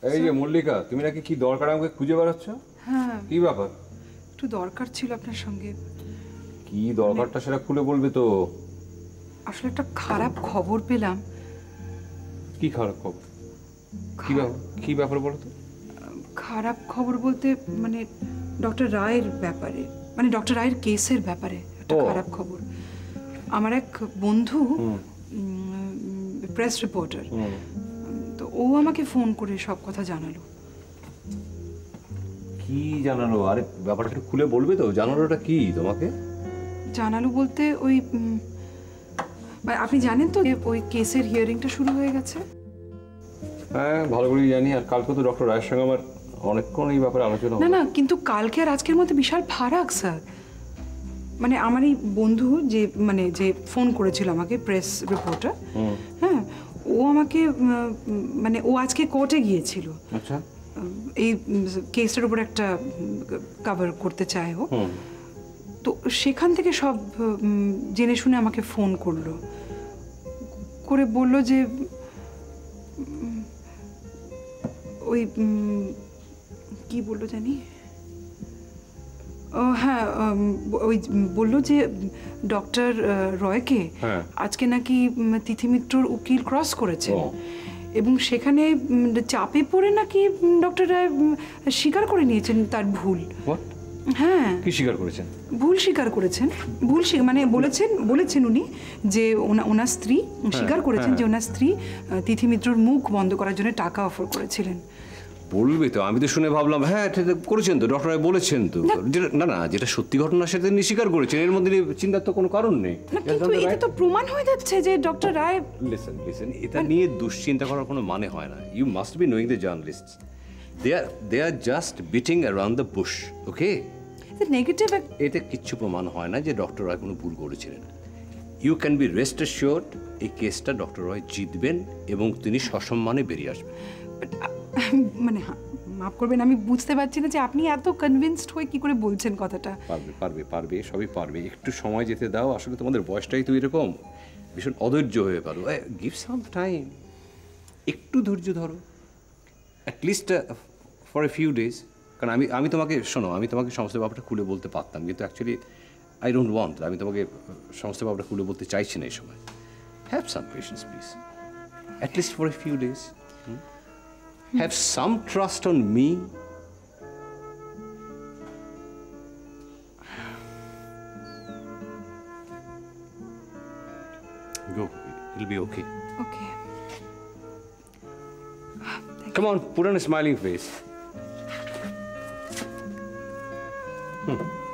এই যে মল্লিকা, তুমি নাকি কি দরকার আমাকে খুঁজে বেড়াচ্ছ? হ্যাঁ, কি ব্যাপার? একটু দরকার ছিল আপনার সঙ্গে। কি দরকারটা সেটা খুলে বলবে তো। আসলে একটা খারাপ খবর পেলাম। কি খারাপ খবর? কি ব্যাপার বলো তো? খারাপ খবর বলতে মানে ডক্টর রায়ের ব্যাপারে, মানে ডক্টর রায়ের কেসের ব্যাপারে একটা খারাপ খবর। আমার এক বন্ধু প্রেস রিপোর্টার, তো ও আমাকে ফোন করে সব কথা জানালো। কি জানালো? আরে ব্যাপারটা একটু খুলে বলবে তো, জানালোটা কি তোমাকে? জানালো বলতে ওই আপনি জানেন তো ওই কেসের হিয়ারিংটা শুরু হয়ে গেছে। হ্যাঁ, ভালো করেই জানি। আর কালকে তো ডক্টর রায়ের সঙ্গে আমার অনেকক্ষণ এই ব্যাপারে আলোচনা। না, কিন্তু কালকে আর আজকের মধ্যে বিশাল ফারাক স্যার। মানে আমার এই বন্ধু যে ফোন করেছিল আমাকে, প্রেস রিপোর্টার, হ্যাঁ, ও আমাকে মানে ও আজকে কোর্টে গিয়েছিল। আচ্ছা। এই কেসটার উপর একটা কভার করতে চায় ও। তো সেখান থেকে সব জেনে শুনে আমাকে ফোন করলো, করে বলল যে ওই কি বললো জানি, হ্যাঁ, ওই বললো যে ডক্টর রয়কে আজকে নাকি তিথি মিত্রর উকিল ক্রস করেছে, এবং সেখানে চাপে পড়ে নাকি ডক্টর রায় স্বীকার করে নিয়েছেন তার ভুল। হ্যাঁ, কি স্বীকার করেছেন? ভুল স্বীকার করেছেন। মানে বলেছেন উনি যে ওনার স্ত্রী স্বীকার করেছেন যে ওনার স্ত্রী তিথি মিত্রর মুখ বন্ধ করার জন্য টাকা অফার করেছিলেন। বলবে তো, আমি তো শুনে ভাবলাম হ্যাঁ করেছেন তো, ডক্টর রায় বলেছেন তো। না, যেটা সত্যি ঘটনা সেটা তিনি স্বীকার করেছেন, এর মধ্যে চিন্তার তো কোনো কারণ নেই। কিন্তু এটা তো প্রমাণ হয়ে যাচ্ছে যে ডক্টর রায়। লিসেন, এটা নিয়ে দুশ্চিন্তা করার কোনো মানে হয় না। You must be knowing the journalists, they are just beating around the bush, okay? Negative এতে কিচ্ছু প্রমাণ হয় না যে ডক্টর রয় কোনো ভুল করেছিলেন। You can be rest assured এই কেসটা ডক্টর রয় জিতবেন এবং তিনি সসম্মানে বেরিয়ে আসবেন। মানে মাফ করবেন, আমি বুঝতে পারছি না যে আপনি এত কনভিন্সড হয়ে কি করে বলছেন কথাটা। পারবে, সবই পারবে। একটু সময় যেতে দাও। আসলে তোমাদের বয়সটাই তো এরকম, ভীষণ অধৈর্য হয়ে পারো। গিভ সাম টাইম, একটু ধৈর্য ধরো, at least for a few days. কারণ আমি তোমাকে শোনো, আমি তোমাকে সমস্ত ব্যাপারটা খুলে বলতে পারতাম, কিন্তু অ্যাকচুয়ালি আই ডোন্ট ওয়ান্ট। আমি তোমাকে সমস্ত ব্যাপারটা খুলে বলতে চাইছি না এই সময়। Have some patience please, at least for a few days. Have some trust on me. Go. It'll be okay. Okay. Come on, put on a smiling face.